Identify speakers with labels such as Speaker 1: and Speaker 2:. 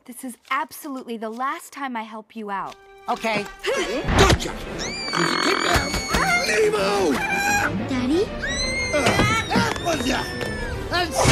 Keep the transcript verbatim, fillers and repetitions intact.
Speaker 1: This is absolutely the last time I help you out.
Speaker 2: Okay.
Speaker 3: Gotcha! Keep down! Nemo!
Speaker 4: Daddy?
Speaker 3: Uh, that was ya! That's